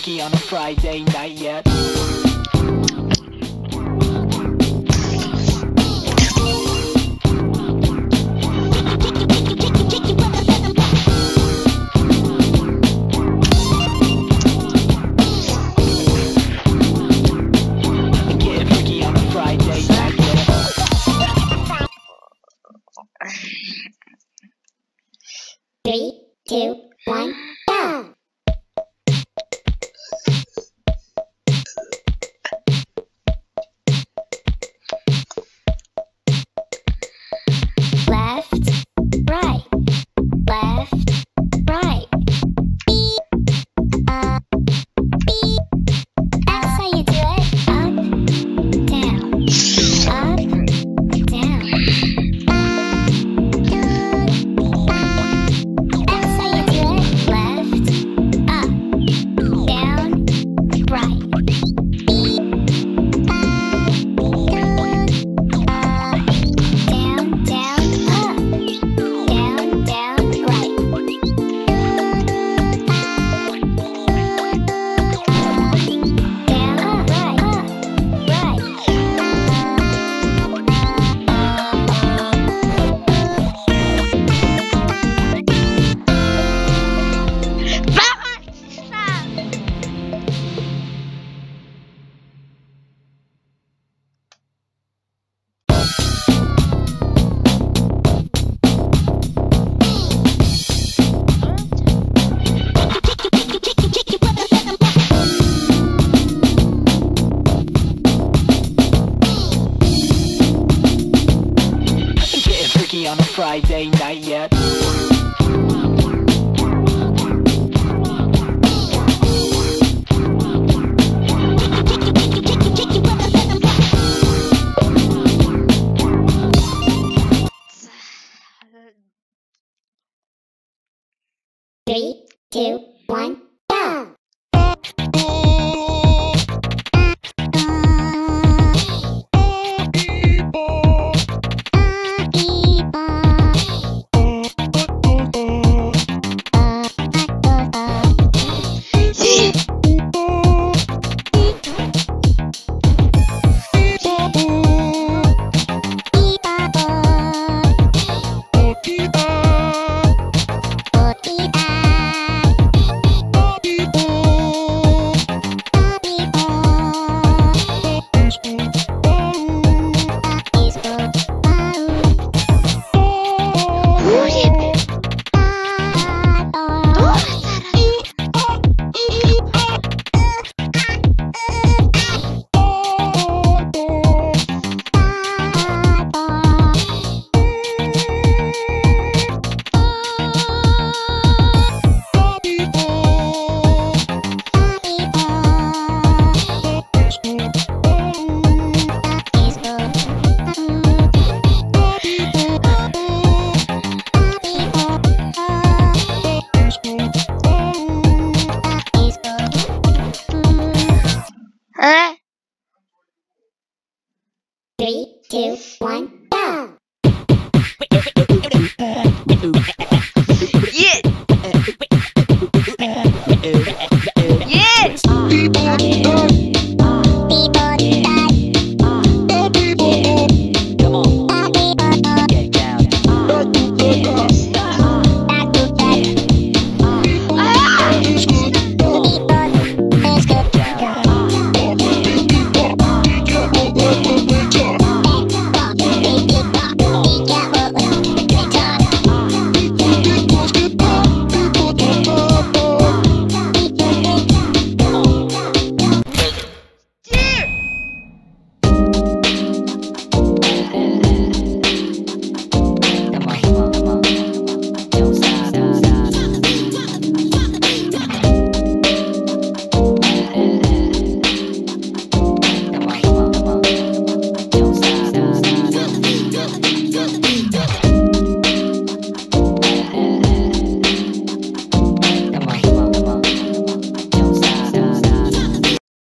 freaky on a Friday night yet. Get freaky on a Friday night yet. 3, 2, 1, go! Left, right, left, right. Beep, beep. That's how you do it. Up, down, up, down. That's how you do it. Left, up, down, right. Beep, down, down, up, down, down, right. Down, up, right, right. Getting freaky on a Friday night yet. Three, two, one, go! Three, two, one, go!